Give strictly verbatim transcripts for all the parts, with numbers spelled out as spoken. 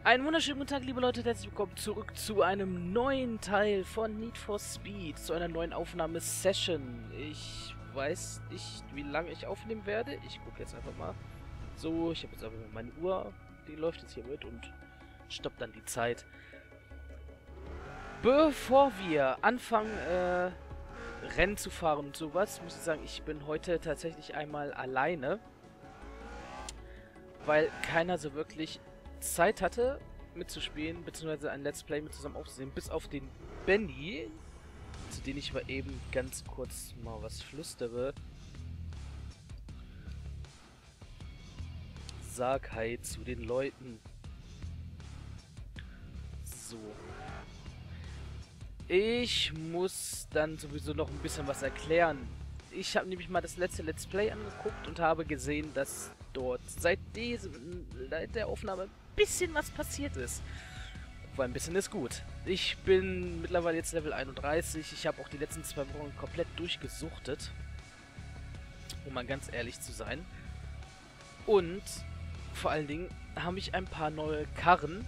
Einen wunderschönen guten Tag, liebe Leute, herzlich willkommen zurück zu einem neuen Teil von Need for Speed, zu einer neuen Aufnahmesession. Ich weiß nicht, wie lange ich aufnehmen werde. Ich gucke jetzt einfach mal. So, ich habe jetzt einfach mal meine Uhr, die läuft jetzt hier mit und stoppt dann die Zeit. Bevor wir anfangen, äh, Rennen zu fahren und sowas, muss ich sagen, ich bin heute tatsächlich einmal alleine, weil keiner so wirklich Zeit hatte, mitzuspielen, beziehungsweise ein Let's Play mit zusammen aufzunehmen, bis auf den Benny, zu dem ich mal eben ganz kurz mal was flüstere. Sag hi zu den Leuten. So. Ich muss dann sowieso noch ein bisschen was erklären. Ich habe nämlich mal das letzte Let's Play angeguckt und habe gesehen, dass dort seit diesem, seit der Aufnahme ein bisschen was passiert ist. Weil ein bisschen ist gut. Ich bin mittlerweile jetzt Level einunddreißig. Ich habe auch die letzten zwei Wochen komplett durchgesuchtet. Um mal ganz ehrlich zu sein. Und vor allen Dingen habe ich ein paar neue Karren.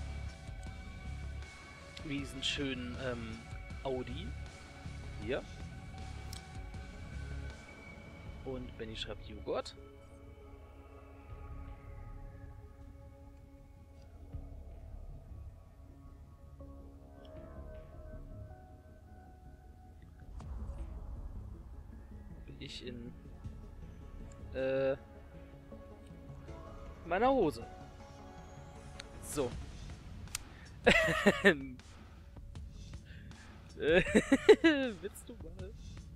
Wie diesen schönen ähm, Audi. Hier. Und Benny schreibt Joghurt. Bin ich in äh, meiner Hose. So. Willst du mal?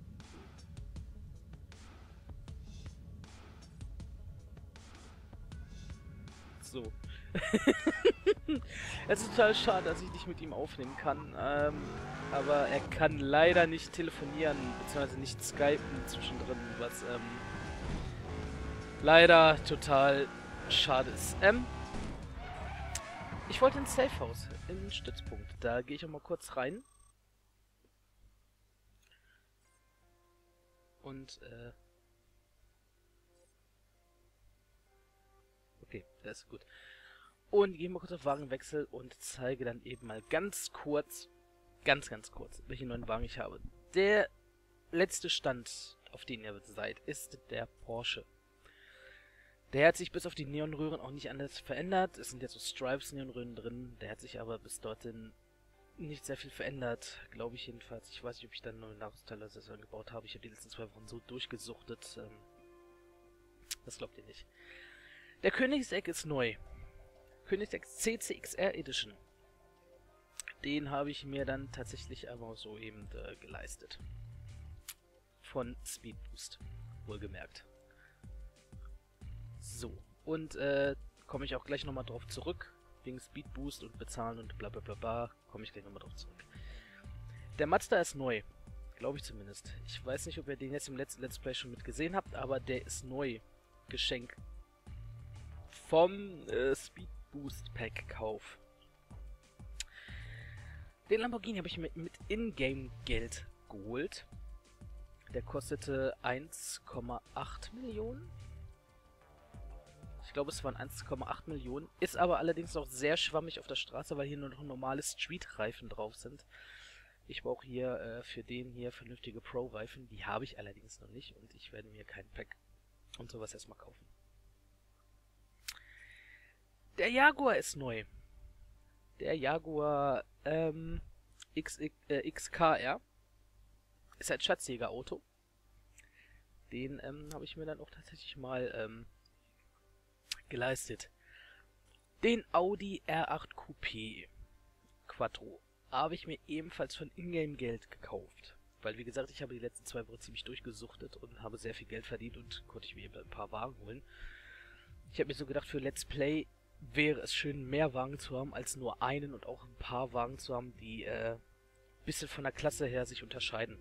So. Es ist total schade, dass ich nicht mit ihm aufnehmen kann. Ähm, aber er kann leider nicht telefonieren, beziehungsweise nicht skypen zwischendrin, was ähm, leider total schade ist. Ähm, ich wollte ins Safehouse, in den Stützpunkt. Da gehe ich auch mal kurz rein. Und, äh... okay, das ist gut. Und gehe mal kurz auf Wagenwechsel und zeige dann eben mal ganz kurz, ganz, ganz kurz, welchen neuen Wagen ich habe. Der letzte Stand, auf den ihr seid, ist der Porsche. Der hat sich bis auf die Neonröhren auch nicht anders verändert. Es sind jetzt so Stripes-Neonröhren drin. Der hat sich aber bis dorthin nicht sehr viel verändert, glaube ich jedenfalls. Ich weiß nicht, ob ich dann neue Nachrüstteile gebaut habe. Ich habe die letzten zwei Wochen so durchgesuchtet. Ähm, das glaubt ihr nicht. Der Königseck ist neu. Königseck C C X R Edition. Den habe ich mir dann tatsächlich aber so eben äh, geleistet. Von Speed Boost, wohlgemerkt. So, und äh, komme ich auch gleich nochmal drauf zurück. Wegen Speed Boost und Bezahlen und bla bla bla bla, komme ich gleich nochmal drauf zurück. Der Mazda ist neu. Glaube ich zumindest. Ich weiß nicht, ob ihr den jetzt im letzten Let's Play schon mit gesehen habt, aber der ist neu. Geschenk. Vom äh, Speed Boost Pack Kauf. Den Lamborghini habe ich mir mit Ingame-Geld geholt. Der kostete eins Komma acht Millionen. Ich glaube, es waren eins Komma acht Millionen. Ist aber allerdings noch sehr schwammig auf der Straße, weil hier nur noch normale Street-Reifen drauf sind. Ich brauche hier äh, für den hier vernünftige Pro-Reifen. Die habe ich allerdings noch nicht und ich werde mir kein Pack und sowas erstmal kaufen. Der Jaguar ist neu. Der Jaguar ähm, X, äh, X K R ist ein Schatzjägerauto. Den ähm, habe ich mir dann auch tatsächlich mal ähm, geleistet. Den Audi R acht Coupé Quattro habe ich mir ebenfalls von Ingame-Geld gekauft. Weil, wie gesagt, ich habe die letzten zwei Wochen ziemlich durchgesuchtet und habe sehr viel Geld verdient und konnte ich mir eben ein paar Wagen holen. Ich habe mir so gedacht, für Let's Play wäre es schön, mehr Wagen zu haben, als nur einen und auch ein paar Wagen zu haben, die äh, ein bisschen von der Klasse her sich unterscheiden.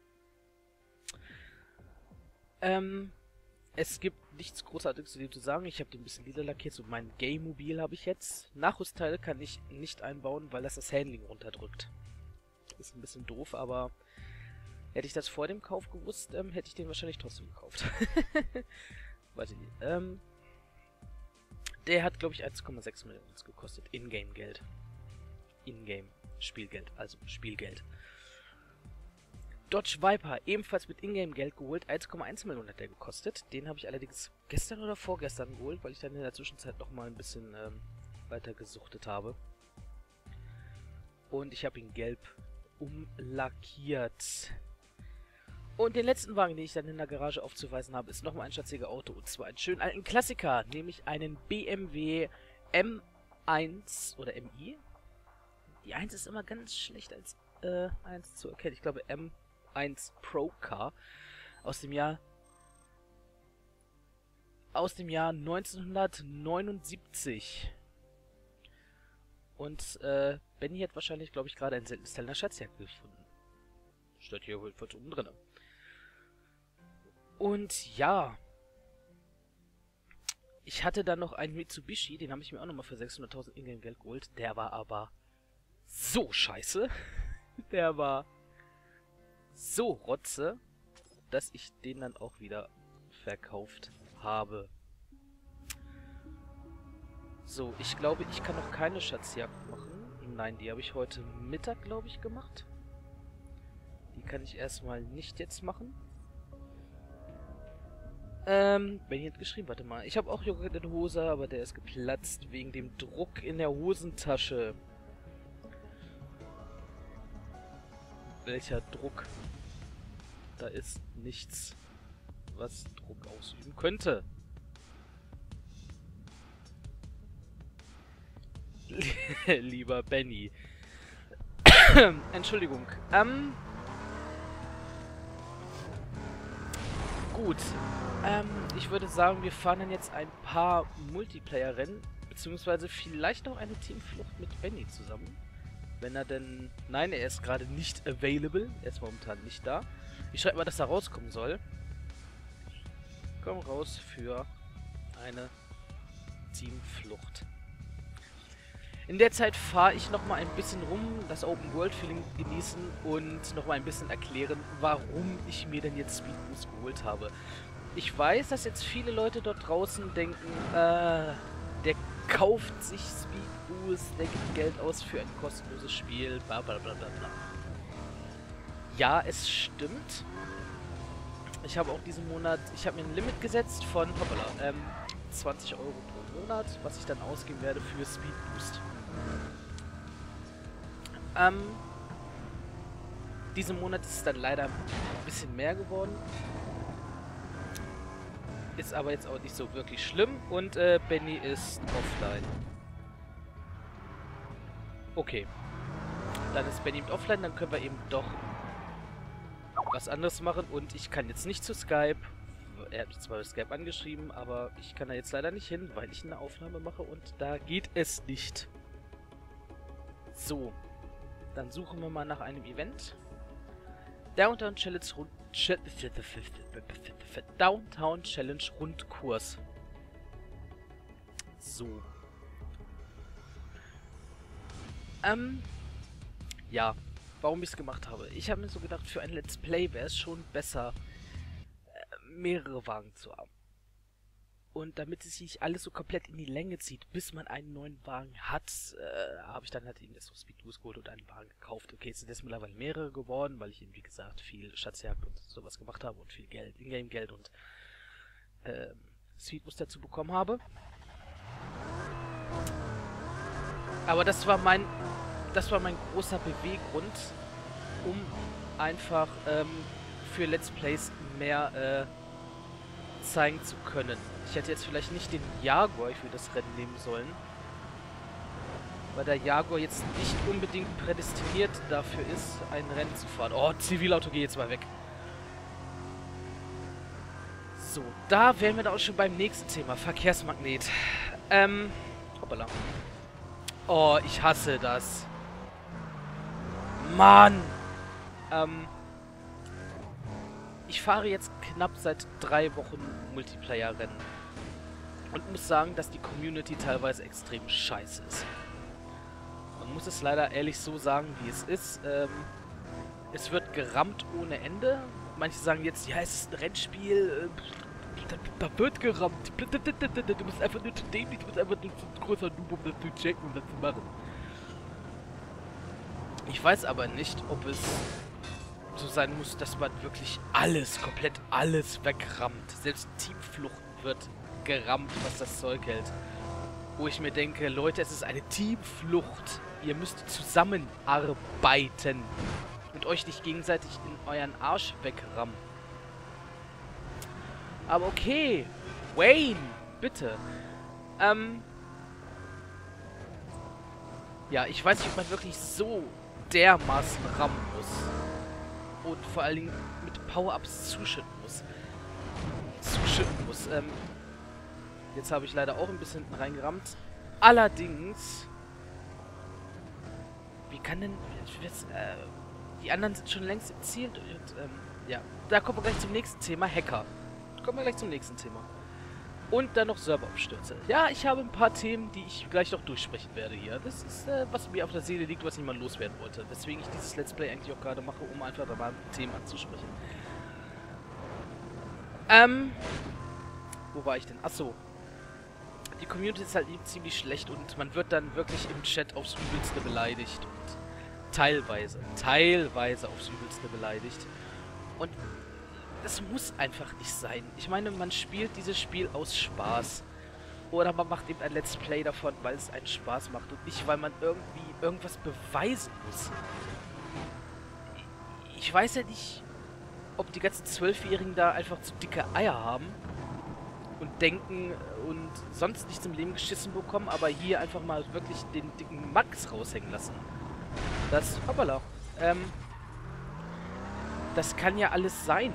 Ähm, es gibt nichts Großartiges zu dem zu sagen. Ich habe den ein bisschen lila lackiert, so mein Game-Mobil habe ich jetzt. Nachrüstteile kann ich nicht einbauen, weil das das Handling runterdrückt. Ist ein bisschen doof, aber hätte ich das vor dem Kauf gewusst, ähm, hätte ich den wahrscheinlich trotzdem gekauft. Warte, ähm... Der hat, glaube ich, eins Komma sechs Millionen gekostet. Ingame-Geld. Ingame-Spielgeld. Also Spielgeld. Dodge Viper, ebenfalls mit Ingame-Geld geholt. eins Komma eins Millionen hat der gekostet. Den habe ich allerdings gestern oder vorgestern geholt, weil ich dann in der Zwischenzeit nochmal ein bisschen ähm, weiter gesuchtet habe. Und ich habe ihn gelb umlackiert. Und den letzten Wagen, den ich dann in der Garage aufzuweisen habe, ist nochmal ein schatziger Auto. Und zwar einen schönen alten Klassiker, nämlich einen B M W M eins oder M I. Die eins ist immer ganz schlecht als äh, eins zu erkennen. Ich glaube M eins Pro Car aus dem Jahr aus dem Jahr neunzehnhundertneunundsiebzig. Und äh, Benny hat wahrscheinlich, glaube ich, gerade ein seltenes Teil in der Schatzjagd gefunden. Steht hier wohl oben drin. Und ja, ich hatte dann noch einen Mitsubishi, den habe ich mir auch nochmal für sechshunderttausend Ingame-Geld geholt. Der war aber so scheiße. Der war so rotze, dass ich den dann auch wieder verkauft habe. So, ich glaube, ich kann noch keine Schatzjagd machen. Nein, die habe ich heute Mittag, glaube ich, gemacht. Die kann ich erstmal nicht jetzt machen. Ähm, Benny hat geschrieben, warte mal. Ich habe auch Joghurt in der Hose, aber der ist geplatzt wegen dem Druck in der Hosentasche. Welcher Druck? Da ist nichts, was Druck ausüben könnte. Lieber Benny. Entschuldigung. Ähm... Gut, ähm, ich würde sagen, wir fahren dann jetzt ein paar Multiplayer-Rennen, beziehungsweise vielleicht noch eine Teamflucht mit Benny zusammen. Wenn er denn... Nein, er ist gerade nicht available, er ist momentan nicht da. Ich schreibe mal, dass er rauskommen soll. Komm raus für eine Teamflucht. In der Zeit fahre ich nochmal ein bisschen rum, das Open-World-Feeling genießen und nochmal ein bisschen erklären, warum ich mir denn jetzt Speed Boost geholt habe. Ich weiß, dass jetzt viele Leute dort draußen denken, äh, der kauft sich Speed Boost, der gibt Geld aus für ein kostenloses Spiel, bla bla bla bla bla. Ja, es stimmt. Ich habe auch diesen Monat, ich habe mir ein Limit gesetzt von, hoppala, ähm, zwanzig Euro pro Monat, was ich dann ausgeben werde für Speed Boost. Ähm, diesen Monat ist es dann leider ein bisschen mehr geworden. Ist aber jetzt auch nicht so wirklich schlimm. Und äh, Benny ist offline. Okay. Dann ist Benny offline, dann können wir eben doch was anderes machen. Und ich kann jetzt nicht zu Skype. Er hat mich zwar bei Skype angeschrieben, aber ich kann da jetzt leider nicht hin, weil ich eine Aufnahme mache und da geht es nicht. So. Dann suchen wir mal nach einem Event. Downtown Challenge Rund... Downtown Challenge Rundkurs. So. Ähm. Ja. Warum ich es gemacht habe. Ich habe mir so gedacht, für ein Let's Play wäre es schon besser, mehrere Wagen zu haben. Und damit es sich nicht alles so komplett in die Länge zieht, bis man einen neuen Wagen hat, äh, habe ich dann halt eben das so Speed Boost geholt und einen Wagen gekauft. Okay, es sind jetzt mittlerweile mehrere geworden, weil ich eben, wie gesagt, viel Schatzjagd und sowas gemacht habe und viel Geld, Ingame-Geld und äh, Speed Boost dazu bekommen habe. Aber das war mein, das war mein großer Beweggrund, um einfach ähm, für Let's Plays mehr äh, zeigen zu können. Ich hätte jetzt vielleicht nicht den Jaguar für das Rennen nehmen sollen, weil der Jaguar jetzt nicht unbedingt prädestiniert dafür ist, ein Rennen zu fahren. Oh, Zivilauto, geh jetzt mal weg. So, da wären wir dann auch schon beim nächsten Thema. Verkehrsmagnet. Ähm, hoppala. Oh, ich hasse das. Mann! Ähm, ich fahre jetzt knapp seit drei Wochen Multiplayer-Rennen. Und muss sagen, dass die Community teilweise extrem scheiße ist. Man muss es leider ehrlich so sagen, wie es ist. Ähm, es wird gerammt ohne Ende. Manche sagen jetzt, ja, es ist ein Rennspiel. Da, da wird gerammt. Du bist einfach nur zu dämlich, du bist einfach nur zu großer Noob, um das zu checken und das zu machen. Ich weiß aber nicht, ob es so sein muss, dass man wirklich alles, komplett alles wegrammt. Selbst Teamflucht wird gerammt, was das Zeug hält. Wo ich mir denke, Leute, es ist eine Teamflucht. Ihr müsst zusammenarbeiten und euch nicht gegenseitig in euren Arsch wegrammen. Aber okay, Wayne, bitte. Ähm, ja, ich weiß nicht, ob man wirklich so dermaßen rammen muss. Und vor allen Dingen mit Power-Ups zuschütten muss. Zuschütten muss. Ähm, jetzt habe ich leider auch ein bisschen hinten reingerammt. Allerdings... Wie kann denn... Jetzt, äh, die anderen sind schon längst im Ziel. Und, ähm, ja, da kommen wir gleich zum nächsten Thema. Hacker. Kommen wir gleich zum nächsten Thema. Und dann noch Serverabstürze. Ja, ich habe ein paar Themen, die ich gleich noch durchsprechen werde hier. Das ist, äh, was mir auf der Seele liegt, was niemand loswerden wollte. Weswegen ich dieses Let's Play eigentlich auch gerade mache, um einfach da mal Themen anzusprechen. Ähm, wo war ich denn? Achso. Die Community ist halt ziemlich schlecht und man wird dann wirklich im Chat aufs Übelste beleidigt. Und teilweise, teilweise aufs Übelste beleidigt. Und das muss einfach nicht sein. Ich meine, man spielt dieses Spiel aus Spaß. Oder man macht eben ein Let's Play davon, weil es einen Spaß macht. Und nicht, weil man irgendwie irgendwas beweisen muss. Ich weiß ja nicht, ob die ganzen Zwölfjährigen da einfach zu dicke Eier haben. Und denken und sonst nichts im Leben geschissen bekommen. Aber hier einfach mal wirklich den dicken Max raushängen lassen. Das, hoppala. Ähm, das kann ja alles sein.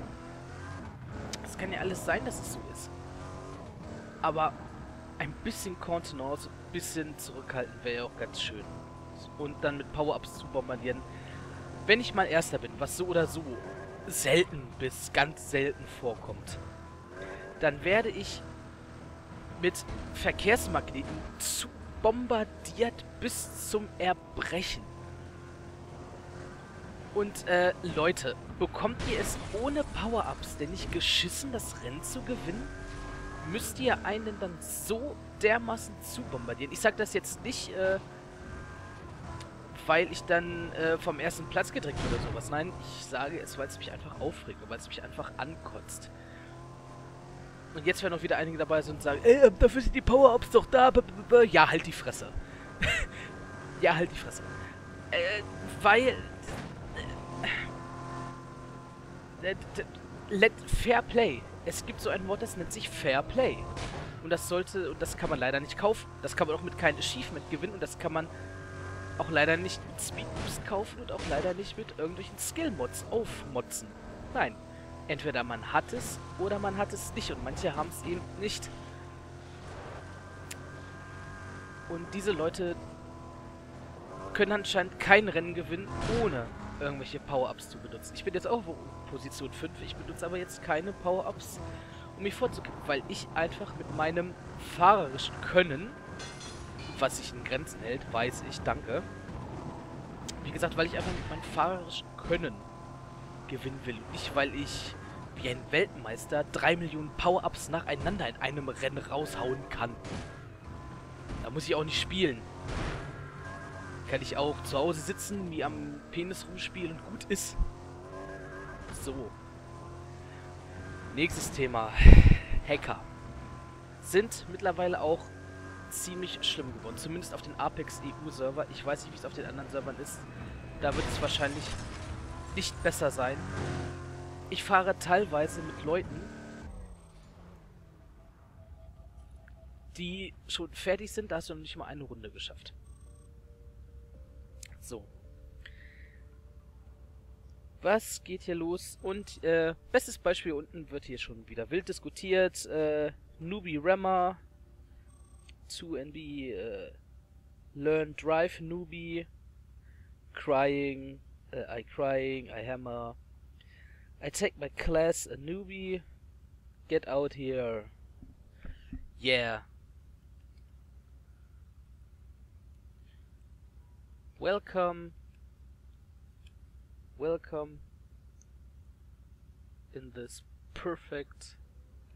Es kann ja alles sein, dass es so ist. Aber ein bisschen Kontenance, ein bisschen zurückhalten wäre ja auch ganz schön. Und dann mit Power-Ups zu bombardieren. Wenn ich mal Erster bin, was so oder so selten bis ganz selten vorkommt, dann werde ich mit Verkehrsmagneten zu bombardiert bis zum Erbrechen. Und, äh, Leute, bekommt ihr es ohne Power-Ups denn nicht geschissen, das Rennen zu gewinnen? Müsst ihr einen dann so dermaßen zu bombardieren? Ich sag das jetzt nicht, äh, weil ich dann äh, vom ersten Platz gedrängt oder sowas. Nein, ich sage es, weil es mich einfach aufregt und weil es mich einfach ankotzt. Und jetzt werden auch wieder einige dabei sind und sagen, ey, dafür sind die Power-Ups doch da. Ja, halt die Fresse. Ja, halt die Fresse. Äh, weil... Let Fair Play. Es gibt so ein Wort, das nennt sich Fair Play. Und das sollte, und das kann man leider nicht kaufen. Das kann man auch mit keinem Achievement gewinnen und das kann man auch leider nicht mit Speed Boost kaufen und auch leider nicht mit irgendwelchen Skill-Mods aufmotzen. Nein. Entweder man hat es oder man hat es nicht und manche haben es eben nicht. Und diese Leute können anscheinend kein Rennen gewinnen, ohne irgendwelche Power-Ups zu benutzen. Ich bin jetzt auch Position fünf, ich benutze aber jetzt keine Power-Ups, um mich vorzukippen, weil ich einfach mit meinem fahrerischen Können, was sich in Grenzen hält, weiß ich, danke. Wie gesagt, weil ich einfach mit meinem fahrerischen Können gewinnen will. Und nicht, weil ich wie ein Weltmeister drei Millionen Power-Ups nacheinander in einem Rennen raushauen kann. Da muss ich auch nicht spielen. Kann ich auch zu Hause sitzen, wie am Penis rumspielen und gut ist. So. Nächstes Thema. Hacker. Sind mittlerweile auch ziemlich schlimm geworden. Zumindest auf den Apex E U-Server. Ich weiß nicht, wie es auf den anderen Servern ist. Da wird es wahrscheinlich nicht besser sein. Ich fahre teilweise mit Leuten, die schon fertig sind. Da hast du noch nicht mal eine Runde geschafft. So. Was geht hier los? Und, äh, bestes Beispiel unten wird hier schon wieder wild diskutiert. Äh, Newbie Rammer. zwei N B. Äh, Learn Drive Newbie. Crying. Äh, I crying. I hammer. I take my class a newbie. Get out here. Yeah. Welcome. Welcome in this perfect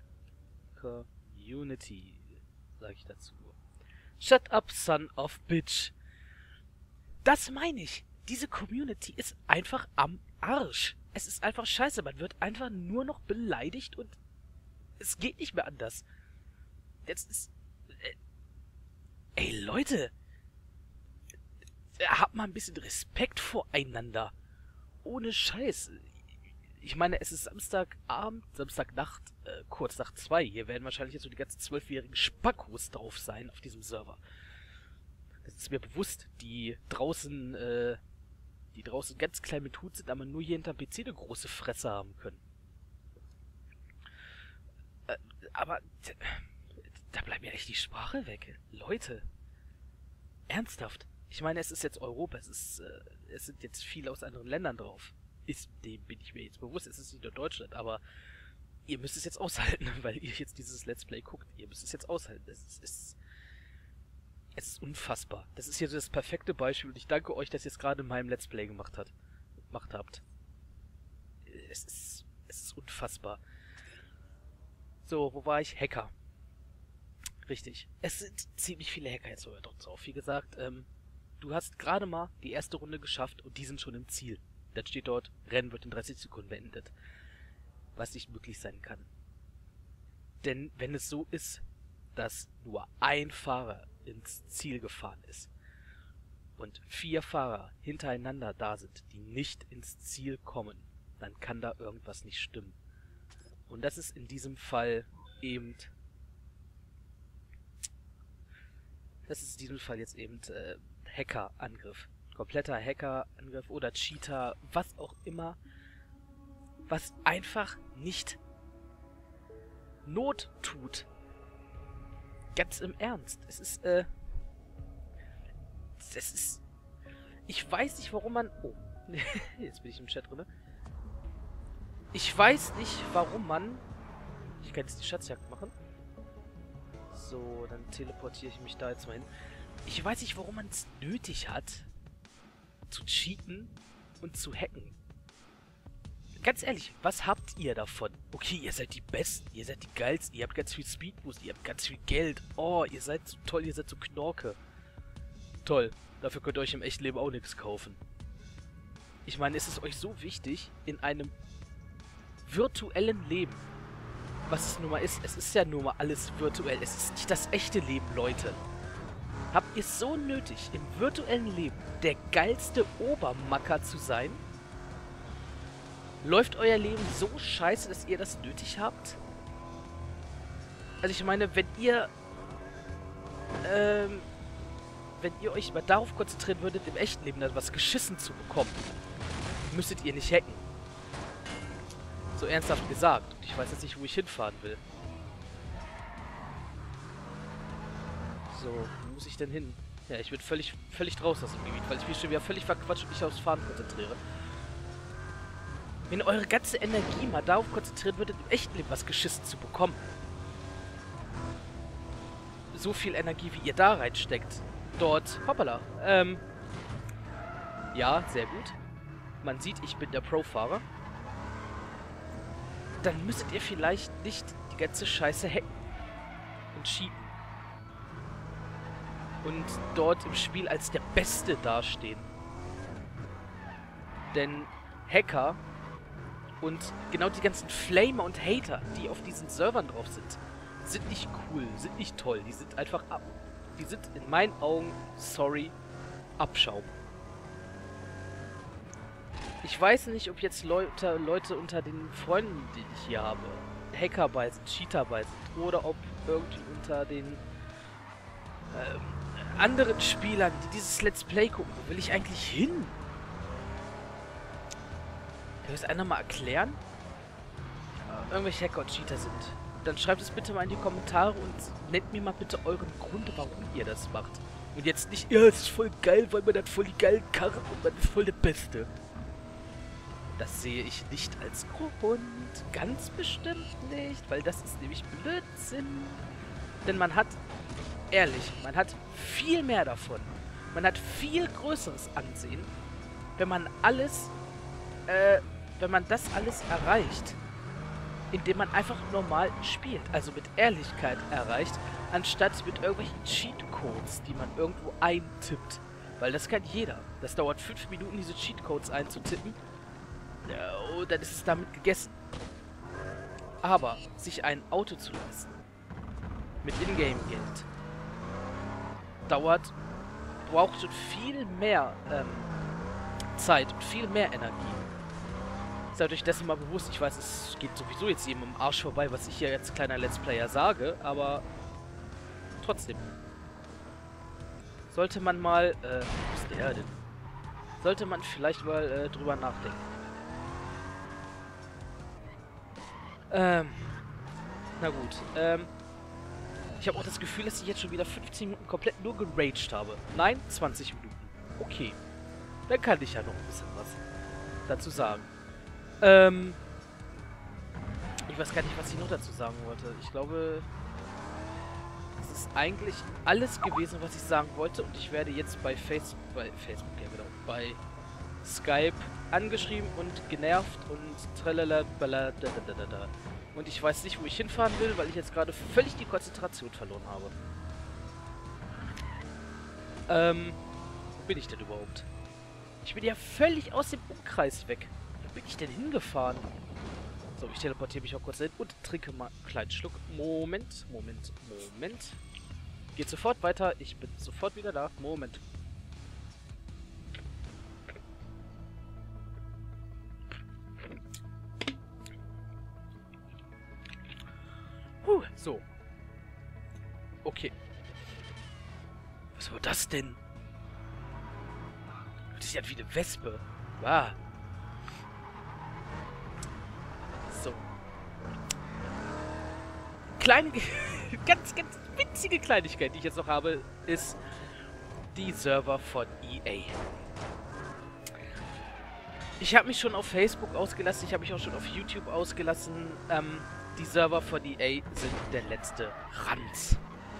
Community, sage ich dazu. Shut up, son of bitch. Das meine ich. Diese Community ist einfach am Arsch. Es ist einfach scheiße. Man wird einfach nur noch beleidigt und es geht nicht mehr anders. Jetzt ist... Äh, ey, Leute. Habt mal ein bisschen Respekt voreinander. Ohne Scheiß. Ich meine, es ist Samstagabend, Samstagnacht, äh, kurz nach zwei. Hier werden wahrscheinlich jetzt so die ganzen zwölfjährigen Spackos drauf sein auf diesem Server. Das ist mir bewusst, die draußen, äh, die draußen ganz klein mit Hut sind, aber nur hier hinterm P C eine große Fresse haben können. Äh, aber da bleibt mir echt die Sprache weg. Leute. Ernsthaft. Ich meine, es ist jetzt Europa, es ist, äh, es sind jetzt viele aus anderen Ländern drauf. Ist, dem bin ich mir jetzt bewusst, es ist nicht nur Deutschland, aber ihr müsst es jetzt aushalten, weil ihr jetzt dieses Let's Play guckt. Ihr müsst es jetzt aushalten. Es ist, es ist, es ist unfassbar. Das ist hier so das perfekte Beispiel und ich danke euch, dass ihr es gerade in meinem Let's Play gemacht, hat, gemacht habt. Es ist, es ist unfassbar. So, wo war ich? Hacker. Richtig. Es sind ziemlich viele Hacker jetzt sogar drauf. Wie gesagt, ähm, du hast gerade mal die erste Runde geschafft und die sind schon im Ziel. Dann steht dort, Rennen wird in dreißig Sekunden beendet. Was nicht möglich sein kann. Denn wenn es so ist, dass nur ein Fahrer ins Ziel gefahren ist und vier Fahrer hintereinander da sind, die nicht ins Ziel kommen, dann kann da irgendwas nicht stimmen. Und das ist in diesem Fall eben... Das ist in diesem Fall jetzt eben äh, Hackerangriff. Kompletter Hackerangriff oder Cheater, was auch immer, was einfach nicht Not tut. Ganz im Ernst. Es ist, äh, es ist, ich weiß nicht, warum man, oh, jetzt bin ich im Chat drin. Ich weiß nicht, warum man, ich kann jetzt die Schatzjagd machen. So, dann teleportiere ich mich da jetzt mal hin. Ich weiß nicht, warum man es nötig hat, zu cheaten und zu hacken. Ganz ehrlich, was habt ihr davon? Okay, ihr seid die Besten, ihr seid die Geilsten, ihr habt ganz viel Speedboost, ihr habt ganz viel Geld. Oh, ihr seid so toll, ihr seid so Knorke. Toll, dafür könnt ihr euch im echten Leben auch nichts kaufen. Ich meine, ist es euch so wichtig, in einem virtuellen Leben, was es nun mal ist, es ist ja nun mal alles virtuell, es ist nicht das echte Leben, Leute. Habt ihr es so nötig, im virtuellen Leben der geilste Obermacker zu sein? Läuft euer Leben so scheiße, dass ihr das nötig habt? Also ich meine, wenn ihr... Ähm... Wenn ihr euch mal darauf konzentrieren würdet, im echten Leben etwas geschissen zu bekommen, müsstet ihr nicht hacken. So ernsthaft gesagt. Und ich weiß jetzt nicht, wo ich hinfahren will. So, wo muss ich denn hin? Ja, ich bin völlig, völlig draußen aus dem Gebiet, weil ich mich schon wieder völlig verquatscht und mich aufs Fahren konzentriere. Wenn eure ganze Energie mal darauf konzentriert wird, im echten Leben was geschissen zu bekommen. So viel Energie, wie ihr da reinsteckt. Dort, hoppala, ähm, ja, sehr gut. Man sieht, ich bin der Pro-Fahrer. Dann müsstet ihr vielleicht nicht die ganze Scheiße hacken und cheaten. Und dort im Spiel als der Beste dastehen. Denn Hacker und genau die ganzen Flamer und Hater, die auf diesen Servern drauf sind, sind nicht cool, sind nicht toll. Die sind einfach ab. Die sind in meinen Augen, sorry, Abschaum. Ich weiß nicht, ob jetzt Leute, Leute unter den Freunden, die ich hier habe, Hacker bei sind, Cheater bei sind, oder ob irgendwie unter den ähm, anderen Spielern, die dieses Let's Play gucken. Wo will ich eigentlich hin? Kann das einer mal erklären? Ja, irgendwelche Hacker und Cheater sind. Dann schreibt es bitte mal in die Kommentare und nennt mir mal bitte euren Grund, warum ihr das macht. Und jetzt nicht, ja, es ist voll geil, weil man hat voll die geilen Karren und man ist voll der Beste. Das sehe ich nicht als Grund. Ganz bestimmt nicht, weil das ist nämlich Blödsinn. Denn man hat, ehrlich, man hat viel mehr davon. Man hat viel größeres Ansehen, wenn man alles, äh, wenn man das alles erreicht. indem man einfach normal spielt, also mit Ehrlichkeit erreicht, anstatt mit irgendwelchen Cheatcodes, die man irgendwo eintippt. Weil das kann jeder. Das dauert fünf Minuten, diese Cheatcodes einzutippen. Ja, und dann ist es damit gegessen. Aber sich ein Auto zu leisten, mit Ingame-Geld, dauert, braucht schon viel mehr ähm, Zeit und viel mehr Energie. Seid euch dessen mal bewusst. Ich weiß, es geht sowieso jetzt jedem im Arsch vorbei, was ich hier als kleiner Let's Player sage, aber trotzdem. Sollte man mal, äh, was ist der denn? Sollte man vielleicht mal äh, drüber nachdenken. Ähm, na gut, ähm, ich habe auch das Gefühl, dass ich jetzt schon wieder fünfzehn Minuten komplett nur geraged habe. Nein, zwanzig Minuten. Okay. Dann kann ich ja noch ein bisschen was dazu sagen. Ähm, ich weiß gar nicht, was ich noch dazu sagen wollte. Ich glaube, das ist eigentlich alles gewesen, was ich sagen wollte. Und ich werde jetzt bei Facebook, bei Facebook, ja genau, bei Skype angeschrieben und genervt und tralala, bala, da, da, da, da. Und ich weiß nicht, wo ich hinfahren will, weil ich jetzt gerade völlig die Konzentration verloren habe. Ähm, wo bin ich denn überhaupt? Ich bin ja völlig aus dem Umkreis weg. Wo bin ich denn hingefahren? So, ich teleportiere mich auch kurz hin und trinke mal einen kleinen Schluck. Moment, Moment, Moment. Geht sofort weiter. Ich bin sofort wieder da. Moment. Puh, so. Okay. Was war das denn? Das ist ja wie eine Wespe. Wow. So. Kleine, ganz, ganz winzige Kleinigkeit, die ich jetzt noch habe, ist die Server von E A. Ich habe mich schon auf Facebook ausgelassen, ich habe mich auch schon auf YouTube ausgelassen. Ähm, die Server von E A sind der letzte Ranz.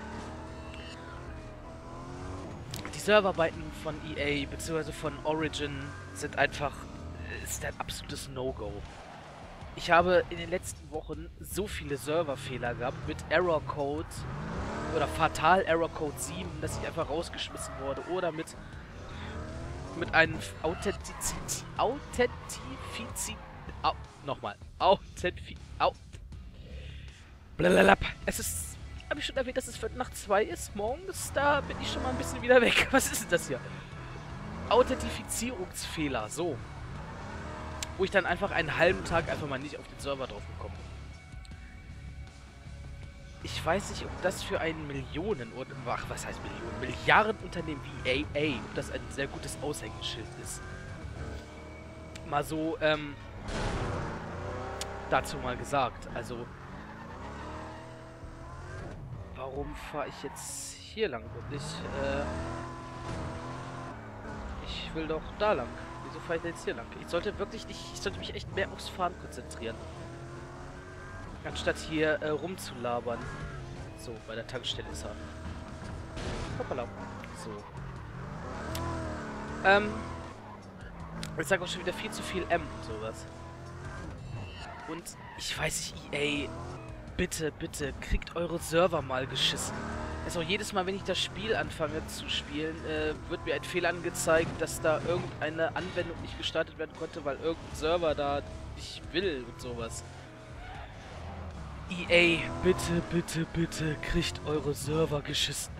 Die Serverarbeiten von E A bzw. von Origin sind einfach, ist ein absolutes No-Go. Ich habe in den letzten Wochen so viele Serverfehler gehabt mit Error Code oder Fatal Error Code sieben, dass ich einfach rausgeschmissen wurde, oder mit mit einem Authentifiz... Authentifiz... Au, nochmal. Authentifiz... Au... Blablabla. Es ist... Habe ich schon erwähnt, dass es Viertel nach zwei ist? Morgens, da bin ich schon mal ein bisschen wieder weg. Was ist denn das hier? Authentifizierungsfehler, so. Wo ich dann einfach einen halben Tag einfach mal nicht auf den Server drauf gekommen bin. Ich weiß nicht, ob das für ein Millionen... oder ach, was heißt Millionen? Milliardenunternehmen wie E A, ob das ein sehr gutes Aushängeschild ist. Mal so, ähm... dazu mal gesagt. Also... Warum fahre ich jetzt hier lang und nicht, äh... Ich will doch da lang. Wieso fahre ich denn jetzt hier lang? Ich sollte wirklich nicht... Ich sollte mich echt mehr aufs Fahren konzentrieren. Anstatt hier äh, rumzulabern. So, bei der Tankstelle ist er. Hoppala. So. Ähm... Ich sage auch schon wieder viel zu viel M und sowas. Und ich weiß nicht, E A... Bitte, bitte, kriegt eure Server mal geschissen. Also jedes Mal, wenn ich das Spiel anfange zu spielen, äh, wird mir ein Fehler angezeigt, dass da irgendeine Anwendung nicht gestartet werden konnte, weil irgendein Server da nicht will und sowas. E A, bitte, bitte, bitte, kriegt eure Server geschissen.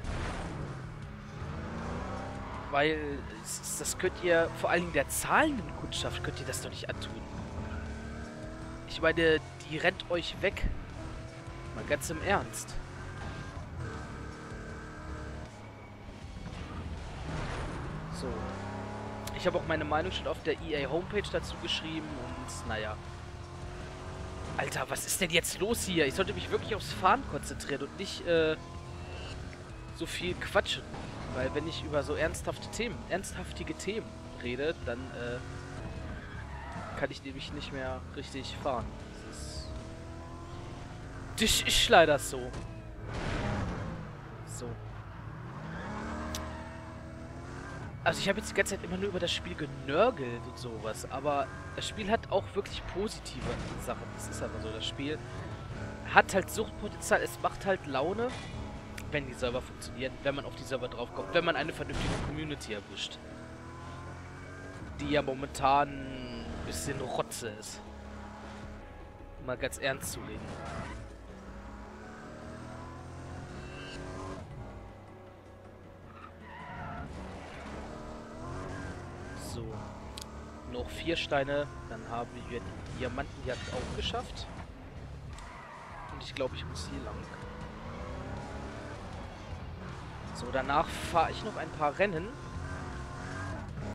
Weil, das könnt ihr, vor allem der zahlenden Kundschaft, könnt ihr das doch nicht antun. Ich meine, die rennt euch weg. Mal ganz im Ernst. So. Ich habe auch meine Meinung schon auf der E A Homepage dazu geschrieben und naja. Alter, was ist denn jetzt los hier? Ich sollte mich wirklich aufs Fahren konzentrieren und nicht äh, so viel quatschen. Weil wenn ich über so ernsthafte Themen, ernsthaftige Themen rede, dann äh, kann ich nämlich nicht mehr richtig fahren. Das ist Das ist leider so. So. Also ich habe jetzt die ganze Zeit immer nur über das Spiel genörgelt und sowas, aber das Spiel hat auch wirklich positive Sachen. Das ist aber so, das Spiel hat halt Suchtpotenzial, es macht halt Laune, wenn die Server funktionieren, wenn man auf die Server draufkommt, wenn man eine vernünftige Community erwischt. Die ja momentan ein bisschen Rotze ist. Mal ganz ernst zu legen. So. Noch vier Steine, dann haben wir die Diamantenjagd auch geschafft. Und ich glaube, ich muss hier lang. So, danach fahre ich noch ein paar Rennen.